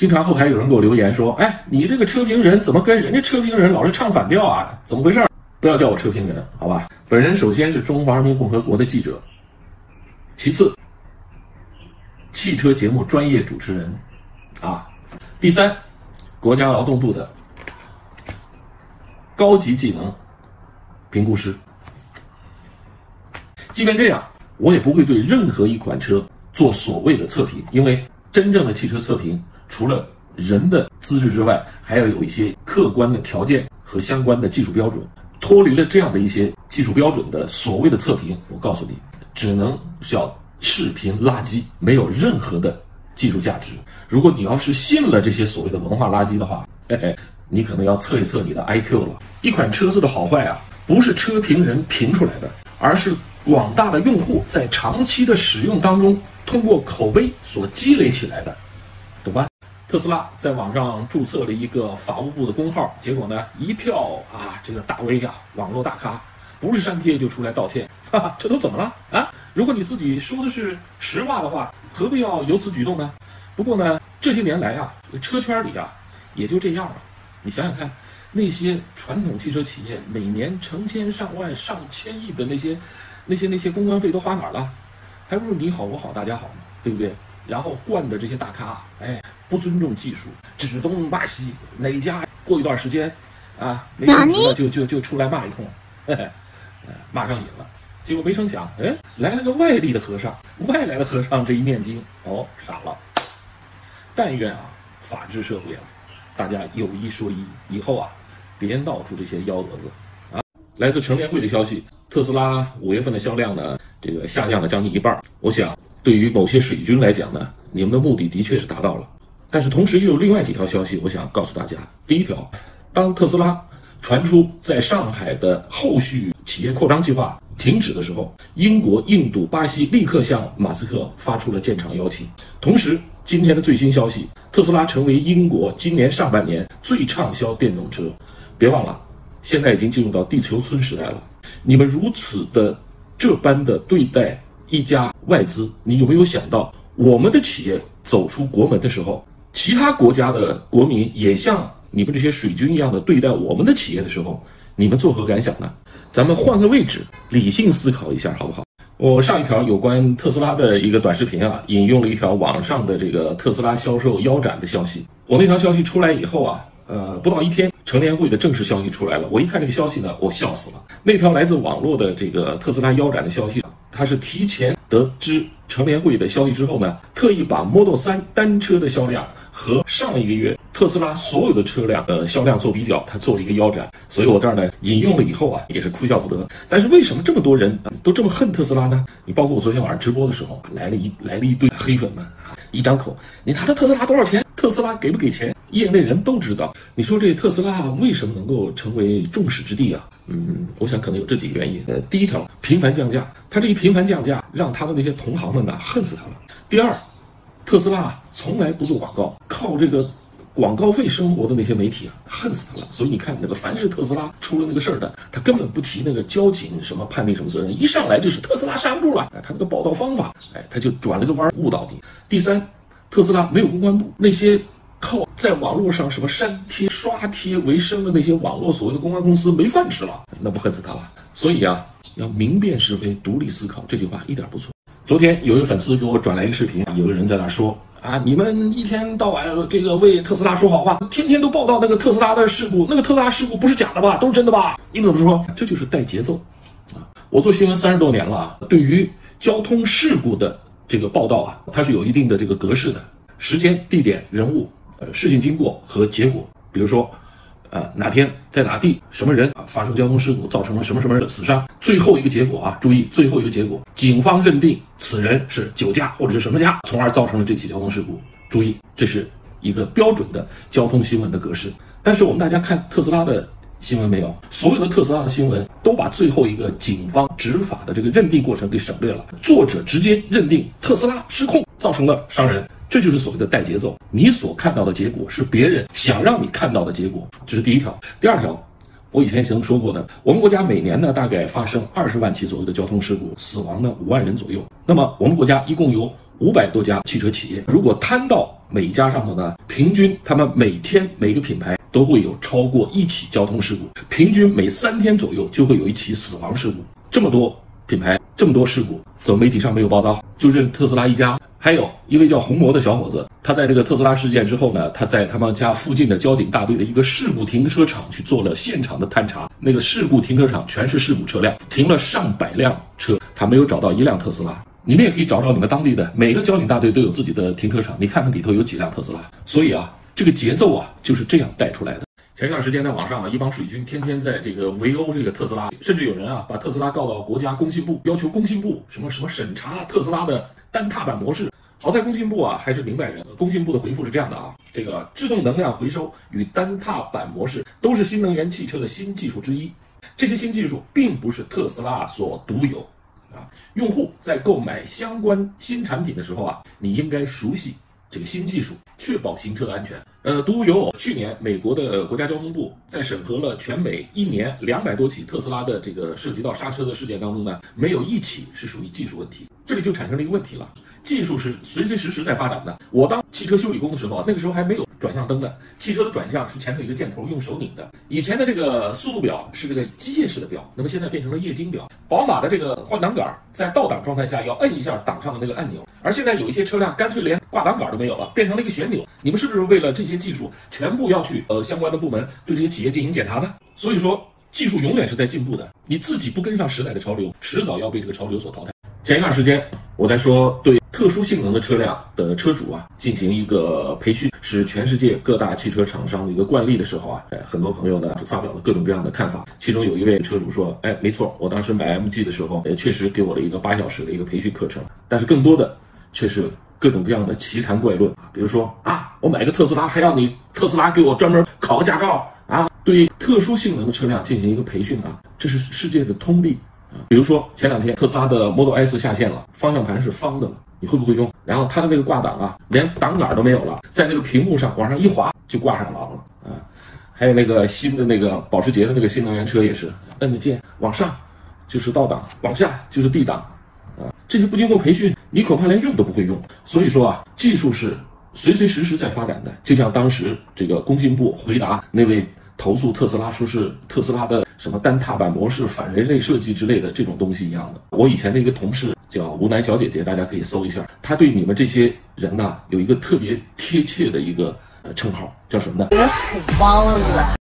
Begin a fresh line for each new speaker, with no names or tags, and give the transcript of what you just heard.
经常后台有人给我留言说，哎，你这个车评人怎么跟人家车评人老是唱反调啊？怎么回事？不要叫我车评人，好吧？本人首先是中华人民共和国的记者，其次，汽车节目专业主持人，第三，国家劳动部的高级技能评估师。即便这样，我也不会对任何一款车做所谓的测评，因为真正的汽车测评，除了人的资质之外，还要有一些客观的条件和相关的技术标准。脱离了这样的一些技术标准的所谓的测评，我告诉你，只能是要视频垃圾，没有任何的技术价值。如果你要是信了这些所谓的文化垃圾的话，你可能要测一测你的 IQ 了。一款车子的好坏啊，不是车评人评出来的，而是广大的用户在长期的使用当中，通过口碑所积累起来的，懂吧？特斯拉在网上注册了一个法务部的公号，结果呢，一票这个大 V 网络大咖，不是删帖就出来道歉，这都怎么了啊？如果你自己说的是实话的话，何必要有此举动呢？不过呢，这些年来车圈里也就这样了。你想想看，那些传统汽车企业每年成千上万、上千亿的那些公关费都花哪儿了？还不如你好我好大家好呢，对不对？然后惯的这些大咖，不尊重技术，指东骂西，哪家过一段时间没兴趣了就出来骂一通，骂上瘾了。结果没成想，来了个外来的和尚，这一念经，傻了。但愿法治社会大家有一说一，以后别闹出这些幺蛾子来自乘联会的消息，特斯拉5月份的销量呢，这个下降了将近一半。我想，对于某些水军来讲呢，你们的目的的确是达到了。但是同时又有另外几条消息，我想告诉大家。第一条，当特斯拉传出在上海的后续企业扩张计划停止的时候，英国、印度、巴西立刻向马斯克发出了建厂邀请。同时，今天的最新消息，特斯拉成为英国今年上半年最畅销电动车。别忘了，现在已经进入到地球村时代了。你们如此的这般的对待一家外资，你有没有想到，我们的企业走出国门的时候，其他国家的国民也像你们这些水军一样的对待我们的企业的时候，你们作何感想呢？咱们换个位置，理性思考一下，好不好？我上一条有关特斯拉的一个短视频引用了一条网上的这个特斯拉销售腰斩的消息。我那条消息出来以后不到一天，乘联会的正式消息出来了。我一看这个消息呢，我笑死了。那条来自网络的这个特斯拉腰斩的消息，它是提前得知乘联会的消息之后呢，特意把 Model 3单车的销量和上一个月特斯拉所有的车辆销量做比较，它做了一个腰斩。所以我这儿呢引用了以后也是哭笑不得。但是为什么这么多人都这么恨特斯拉呢？你包括我昨天晚上直播的时候来了一堆黑粉们一张口，你拿的特斯拉多少钱？特斯拉给不给钱？业内人都知道。你说这特斯拉为什么能够成为众矢之的我想可能有这几个原因。第一条，频繁降价，它这一频繁降价让他的那些同行们恨死他了。第二，特斯拉从来不做广告，靠这个广告费生活的那些媒体恨死他了。所以你看那个凡是特斯拉出了那个事儿的，他根本不提那个交警什么判定什么责任，一上来就是特斯拉刹不住了，他那个报道方法他就转了个弯误导你。第三，特斯拉没有公关部，那些靠在网络上什么删帖刷帖为生的那些网络所谓的公关公司没饭吃了，那不恨死他了。所以要明辨是非，独立思考，这句话一点不错。昨天有一个粉丝给我转来一个视频，有个人在那说你们一天到晚这个为特斯拉说好话，天天都报道那个特斯拉的事故，那个特斯拉事故不是假的吧？都是真的吧？你们怎么说？这就是带节奏我做新闻30多年了对于交通事故的这个报道它是有一定的这个格式的，时间、地点、人物、事情经过和结果。比如说哪天在哪地什么人发生交通事故，造成了什么什么死伤，最后一个结果注意最后一个结果，警方认定此人是酒驾或者是什么驾，从而造成了这起交通事故。注意，这是一个标准的交通新闻的格式。但是我们大家看特斯拉的新闻没有？所有的特斯拉的新闻都把最后一个警方执法的这个认定过程给省略了，作者直接认定特斯拉失控造成了伤人。这就是所谓的带节奏，你所看到的结果是别人想让你看到的结果，这是第一条。第二条，我以前曾说过的，我们国家每年呢大概发生20万起左右的交通事故，死亡呢5万人左右。那么我们国家一共有 500多家汽车企业，如果摊到每家上头呢，平均他们每天每个品牌都会有超过1起交通事故，平均每3天左右就会有1起死亡事故。这么多品牌，这么多事故，怎么媒体上没有报道？就认特斯拉一家。还有一位叫红魔的小伙子，他在这个特斯拉事件之后呢，他在他们家附近的交警大队的一个事故停车场去做了现场的探查。那个事故停车场全是事故车辆，停了上百辆车，他没有找到1辆特斯拉。你们也可以找找你们当地的每个交警大队都有自己的停车场，你看看里头有几辆特斯拉。所以啊，这个节奏啊就是这样带出来的。前一段时间在网上啊，一帮水军天天在这个围殴这个特斯拉，甚至有人啊把特斯拉告到国家工信部，要求工信部什么审查特斯拉的单踏板模式。好在工信部啊还是明白人，工信部的回复是这样的啊，这个制动能量回收与单踏板模式都是新能源汽车的新技术之一，这些新技术并不是特斯拉所独有啊。用户在购买相关新产品的时候啊，你应该熟悉这个新技术，确保行车的安全。独有去年美国的国家交通部在审核了全美1年200多起特斯拉的这个涉及到刹车的事件当中呢，没有1起是属于技术问题。这里就产生了一个问题了，技术是随随时时在发展的。我当汽车修理工的时候啊，那个时候还没有转向灯的，汽车的转向是前头一个箭头用手拧的。以前的这个速度表是这个机械式的表，那么现在变成了液晶表。宝马的这个换挡杆在倒档状态下要摁一下档上的那个按钮，而现在有一些车辆干脆连挂挡杆都没有了，变成了一个旋钮。你们是不是为了这些技术全部要去相关的部门对这些企业进行检查呢？所以说技术永远是在进步的，你自己不跟上时代的潮流，迟早要被这个潮流所淘汰。前一段时间我在说对特殊性能的车辆的车主啊进行一个培训，是全世界各大汽车厂商的一个惯例的时候啊，很多朋友呢就发表了各种各样的看法。其中有一位车主说，没错，我当时买 MG 的时候确实给我了一个8小时的一个培训课程，但是更多的却是各种各样的奇谈怪论，比如说啊，我买个特斯拉还要你特斯拉给我专门考个驾照啊，对特殊性能的车辆进行一个培训啊，这是世界的通例。比如说前2天特斯拉的 Model S 下线了，方向盘是方的了，你会不会用？然后它的那个挂档啊，连档杆都没有了，在那个屏幕上往上一滑就挂上了啊。还有那个新的那个保时捷的那个新能源车也是，摁个键往上就是倒档，往下就是 D 档啊。这些不经过培训，你恐怕连用都不会用。所以说啊，技术是随随时时在发展的，就像当时这个工信部回答那位投诉特斯拉说是特斯拉的什么单踏板模式反人类设计之类的这种东西一样的。我以前的一个同事叫吴楠小姐姐，大家可以搜一下，她对你们这些人呢有一个特别贴切的一个称号，叫什么呢？土包子。